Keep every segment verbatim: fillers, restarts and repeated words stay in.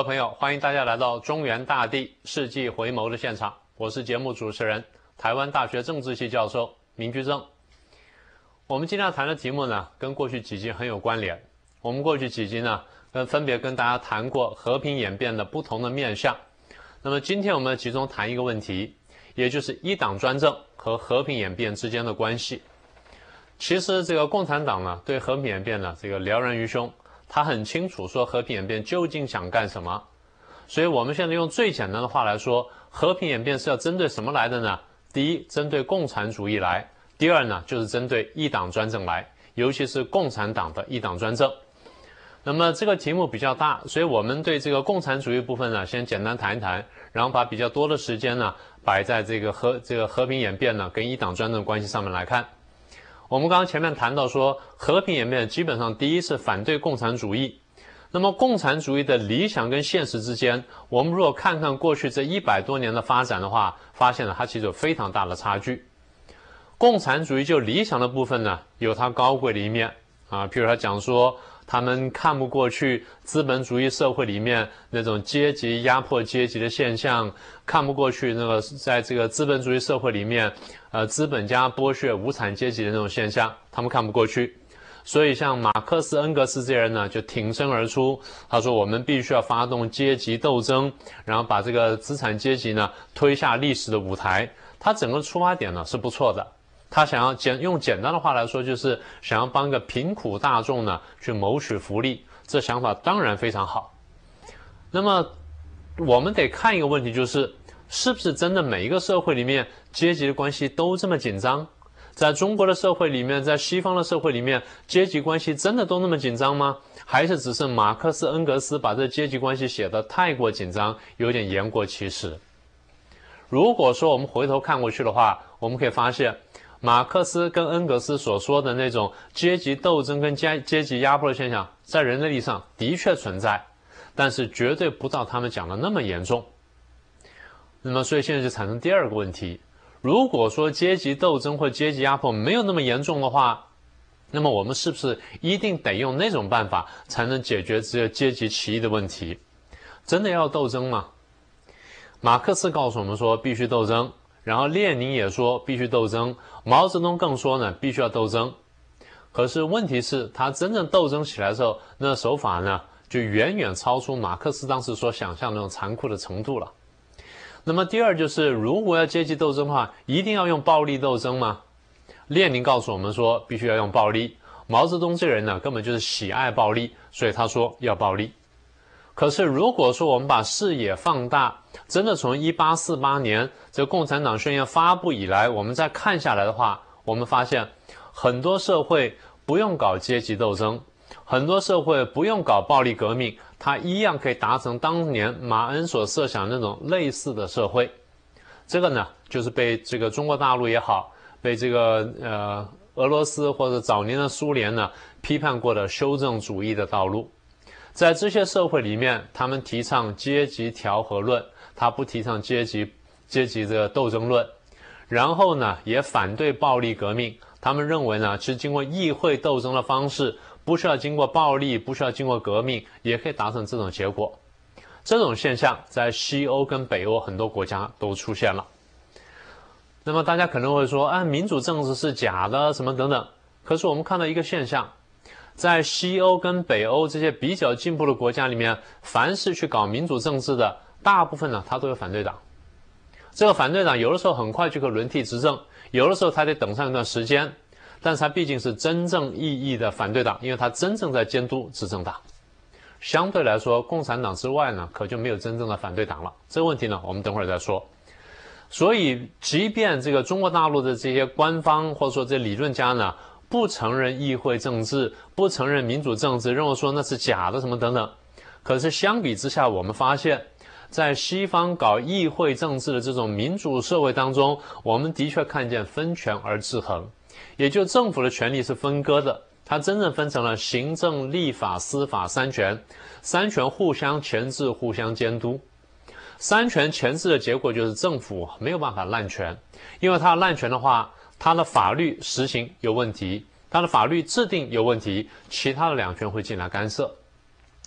位朋友，欢迎大家来到中原大地世纪回眸的现场，我是节目主持人，台湾大学政治系教授明居正。我们今天要谈的题目呢，跟过去几集很有关联。我们过去几集呢，跟分别跟大家谈过和平演变的不同的面向。那么今天我们集中谈一个问题，也就是一党专政和和平演变之间的关系。其实这个共产党呢，对和平演变呢，这个了然于胸。他很清楚说和平演变究竟想干什么，所以我们现在用最简单的话来说，和平演变是要针对什么来的呢？第一，针对共产主义来；第二呢，就是针对一党专政来，尤其是共产党的一党专政。那么这个题目比较大，所以我们对这个共产主义部分呢，先简单谈一谈，然后把比较多的时间呢摆在这个和这个和平演变呢跟一党专政关系上面来看。我们刚刚前面谈到说，和平演变基本上第一是反对共产主义。那么共产主义的理想跟现实之间，我们如果看看过去这一百多年的发展的话，发现了它其实有非常大的差距。共产主义就理想的部分呢，有它高贵的一面啊，譬如他讲说，他们看不过去资本主义社会里面那种阶级压迫阶级的现象，看不过去那个在这个资本主义社会里面，呃，资本家剥削无产阶级的那种现象，他们看不过去。所以像马克思、恩格斯这些人呢，就挺身而出，他说我们必须要发动阶级斗争，然后把这个资产阶级呢推下历史的舞台。他整个出发点呢是不错的。他想要简用简单的话来说，就是想要帮个贫苦大众呢去谋取福利，这想法当然非常好。那么我们得看一个问题，就是是不是真的每一个社会里面阶级的关系都这么紧张？在中国的社会里面，在西方的社会里面，阶级关系真的都那么紧张吗？还是只是马克思、恩格斯把这阶级关系写得太过紧张，有点言过其实？如果说我们回头看过去的话，我们可以发现马克思跟恩格斯所说的那种阶级斗争跟阶级压迫的现象，在人类历史上的确存在，但是绝对不到他们讲的那么严重。那么所以现在就产生第二个问题，如果说阶级斗争或阶级压迫没有那么严重的话，那么我们是不是一定得用那种办法才能解决这个阶级起义的问题？真的要斗争吗？马克思告诉我们说必须斗争，然后列宁也说必须斗争，毛泽东更说呢必须要斗争。可是问题是他真正斗争起来的时候，那手法呢就远远超出马克思当时所想象的那种残酷的程度了。那么第二就是，如果要阶级斗争的话，一定要用暴力斗争吗？列宁告诉我们说必须要用暴力，毛泽东这人呢根本就是喜爱暴力，所以他说要暴力。可是如果说我们把视野放大，真的从一八四八年这共产党宣言发布以来，我们再看下来的话，我们发现很多社会不用搞阶级斗争，很多社会不用搞暴力革命，它一样可以达成当年马恩所设想的那种类似的社会。这个呢就是被这个中国大陆也好，被这个呃俄罗斯或者早年的苏联呢批判过的修正主义的道路。在这些社会里面，他们提倡阶级调和论，他不提倡阶级阶级的斗争论，然后呢也反对暴力革命。他们认为呢，其实经过议会斗争的方式，不需要经过暴力，不需要经过革命，也可以达成这种结果。这种现象在西欧跟北欧很多国家都出现了。那么大家可能会说，啊，民主政治是假的，什么等等。可是我们看到一个现象，在西欧跟北欧这些比较进步的国家里面，凡是去搞民主政治的，大部分呢，他都有反对党。这个反对党有的时候很快就可以轮替执政，有的时候他得等上一段时间，但是他毕竟是真正意义的反对党，因为他真正在监督执政党。相对来说，共产党之外呢，可就没有真正的反对党了。这个问题呢，我们等会儿再说。所以，即便这个中国大陆的这些官方或者说这些理论家呢，不承认议会政治，不承认民主政治，认为说那是假的什么等等。可是相比之下，我们发现，在西方搞议会政治的这种民主社会当中，我们的确看见分权而制衡，也就政府的权力是分割的，它真正分成了行政、立法、司法三权，三权互相钳制、互相监督。三权钳制的结果就是政府没有办法滥权，因为它滥权的话，它的法律实行有问题，它的法律制定有问题，其他的两权会进来干涉。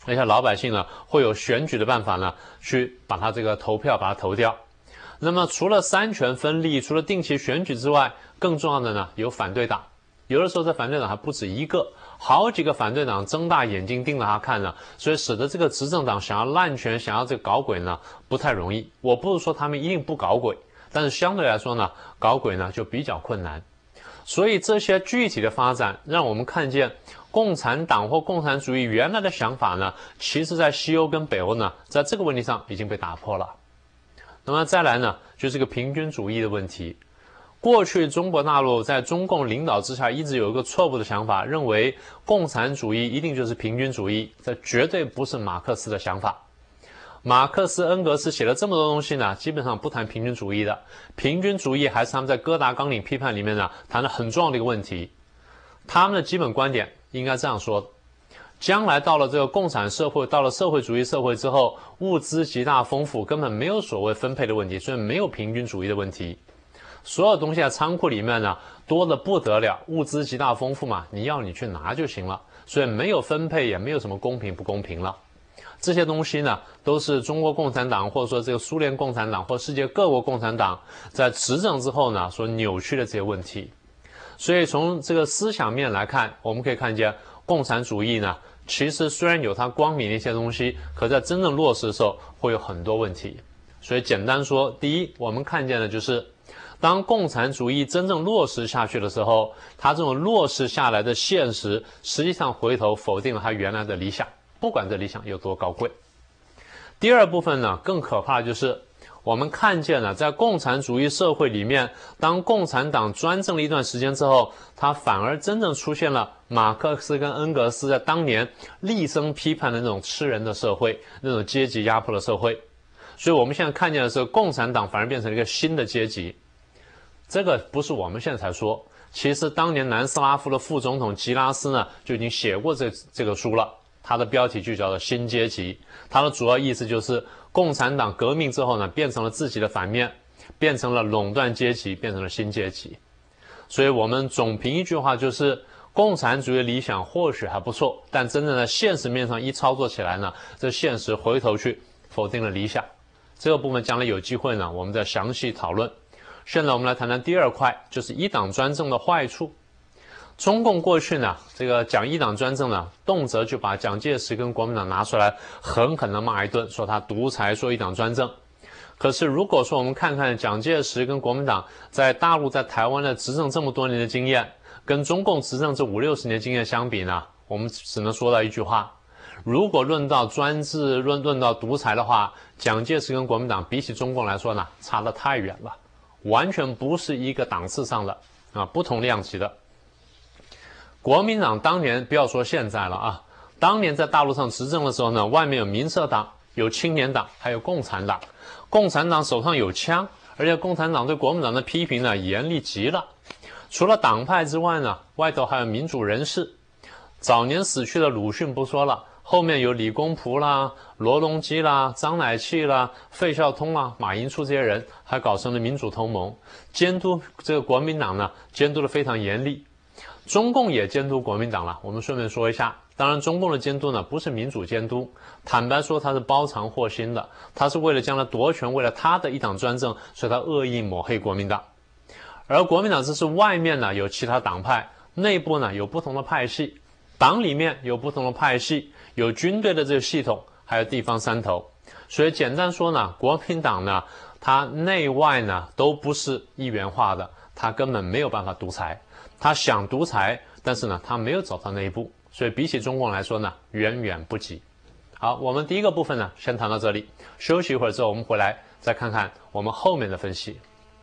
而且老百姓呢会有选举的办法呢，去把他这个投票把它投掉。那么除了三权分立，除了定期选举之外，更重要的呢有反对党，有的时候这反对党还不止一个，好几个反对党睁大眼睛盯着他看呢，所以使得这个执政党想要滥权，想要这个搞鬼呢不太容易。我不是说他们一定不搞鬼，但是相对来说呢，搞鬼呢就比较困难。所以这些具体的发展让我们看见共产党或共产主义原来的想法呢，其实在西欧跟北欧呢，在这个问题上已经被打破了。那么再来呢，就是个平均主义的问题。过去中国大陆在中共领导之下一直有一个错误的想法，认为共产主义一定就是平均主义，这绝对不是马克思的想法。马克思、恩格斯写了这么多东西呢，基本上不谈平均主义的。平均主义还是他们在哥达纲领批判里面呢谈的很重要的一个问题。他们的基本观点应该这样说：将来到了这个共产社会，到了社会主义社会之后，物资极大丰富，根本没有所谓分配的问题，所以没有平均主义的问题。所有东西在仓库里面呢多得不得了，物资极大丰富嘛，你要你去拿就行了，所以没有分配，也没有什么公平不公平了。这些东西呢都是中国共产党或者说这个苏联共产党或世界各国共产党在执政之后呢所扭曲的这些问题。所以从这个思想面来看，我们可以看见共产主义呢其实虽然有它光明的一些东西，可在真正落实的时候会有很多问题。所以简单说，第一，我们看见的就是当共产主义真正落实下去的时候，它这种落实下来的现实实际上回头否定了它原来的理想，不管这理想有多高贵。第二部分呢更可怕的就是我们看见了在共产主义社会里面，当共产党专政了一段时间之后，它反而真正出现了马克思跟恩格斯在当年厉声批判的那种吃人的社会，那种阶级压迫的社会。所以我们现在看见的是共产党反而变成了一个新的阶级。这个不是我们现在才说，其实当年南斯拉夫的副总统吉拉斯呢就已经写过这这个书了，它的标题就叫做新阶级。它的主要意思就是共产党革命之后呢变成了自己的反面，变成了垄断阶级，变成了新阶级。所以我们总评一句话，就是共产主义理想或许还不错，但真正在现实面上一操作起来呢，这现实回头去否定了理想。这个部分将来有机会呢我们再详细讨论。现在我们来谈谈第二块，就是一党专政的坏处。中共过去呢这个讲一党专政呢，动辄就把蒋介石跟国民党拿出来狠狠地骂一顿，说他独裁，说一党专政。可是如果说我们看看蒋介石跟国民党在大陆在台湾的执政这么多年的经验，跟中共执政这五六十年经验相比呢，我们只能说到一句话：如果论到专制，论论到独裁的话，蒋介石跟国民党比起中共来说呢差得太远了，完全不是一个档次上的啊，不同量级的。国民党当年不要说现在了啊，当年在大陆上执政的时候呢，外面有民社党，有青年党，还有共产党。共产党手上有枪，而且共产党对国民党的批评呢严厉极了。除了党派之外呢，外头还有民主人士。早年死去的鲁迅不说了，后面有李公朴啦、罗隆基啦、张乃器啦、费孝通啦、马寅初这些人，还搞成了民主同盟，监督这个国民党呢，监督得非常严厉。中共也监督国民党了，我们顺便说一下，当然中共的监督呢不是民主监督，坦白说他是包藏祸心的，他是为了将来夺权，为了他的一党专政，所以他恶意抹黑国民党。而国民党这是外面呢有其他党派，内部呢有不同的派系，党里面有不同的派系，有军队的这个系统，还有地方山头。所以简单说呢，国民党呢它内外呢都不是一元化的，它根本没有办法独裁。他想独裁，但是呢他没有走到那一步，所以比起中共来说呢远远不及。好，我们第一个部分呢先谈到这里，休息一会儿之后我们回来再看看我们后面的分析。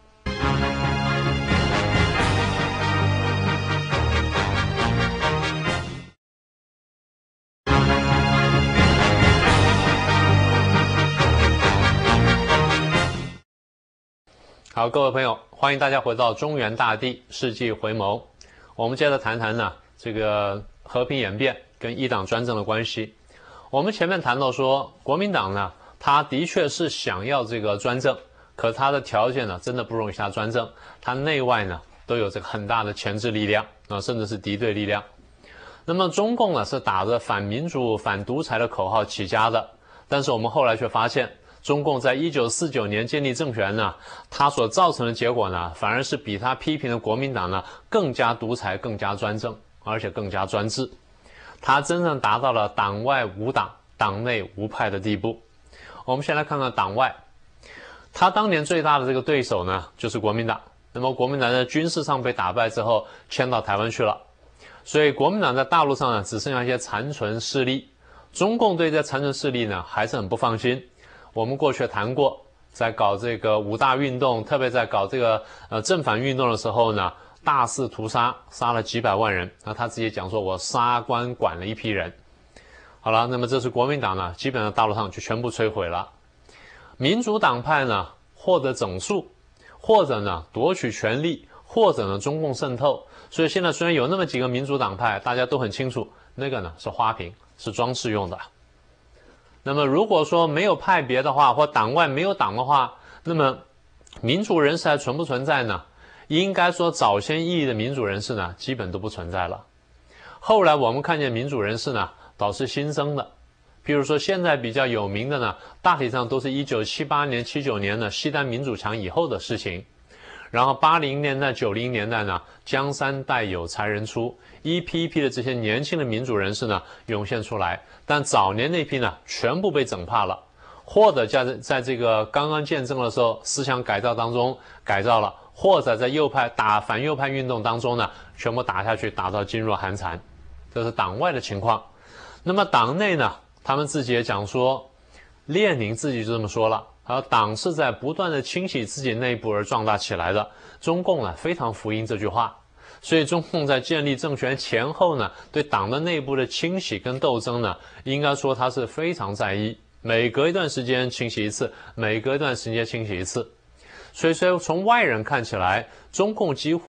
好，各位朋友，欢迎大家回到中原大地世纪回眸。我们接着谈谈呢这个和平演变跟一党专政的关系。我们前面谈到说，国民党呢他的确是想要这个专政，可他的条件呢真的不容许他专政，他内外呢都有这个很大的钳制力量啊，甚至是敌对力量。 那么中共呢是打着反民主、反独裁的口号起家的，但是我们后来却发现，中共在一九四九年建立政权呢，它所造成的结果呢，反而是比他批评的国民党呢更加独裁、更加专政，而且更加专制。它真正达到了党外无党、党内无派的地步。我们先来看看党外，他当年最大的这个对手呢，就是国民党。那么国民党在军事上被打败之后，迁到台湾去了。所以国民党在大陆上呢，只剩下一些残存势力。中共对这残存势力呢，还是很不放心。我们过去谈过，在搞这个五大运动，特别在搞这个呃正反运动的时候呢，大肆屠杀，杀了几百万人。那他自己讲说，我杀官管了一批人。好了，那么这是国民党呢，基本上大陆上就全部摧毁了。民主党派呢，获得整肃，或者呢夺取权力，或者呢中共渗透。所以现在虽然有那么几个民主党派，大家都很清楚，那个呢是花瓶，是装饰用的。那么如果说没有派别的话，或党外没有党的话，那么民主人士还存不存在呢？应该说早先意义的民主人士呢，基本都不存在了。后来我们看见民主人士呢，倒是新生的。譬如说现在比较有名的呢，大体上都是一九七八年、七九年呢西单民主墙以后的事情。然后八零年代、九零年代呢，江山代有才人出，一批一批的这些年轻的民主人士呢涌现出来，但早年那批呢全部被整怕了，或者在在这个刚刚建政的时候思想改造当中改造了，或者在右派打反右派运动当中呢全部打下去，打到噤若寒蝉。这是党外的情况。那么党内呢，他们自己也讲说，列宁自己就这么说了。而党是在不断的清洗自己内部而壮大起来的，中共呢非常服膺这句话，所以中共在建立政权前后呢，对党的内部的清洗跟斗争呢，应该说他是非常在意，每隔一段时间清洗一次，每隔一段时间清洗一次。所以说从外人看起来，中共几乎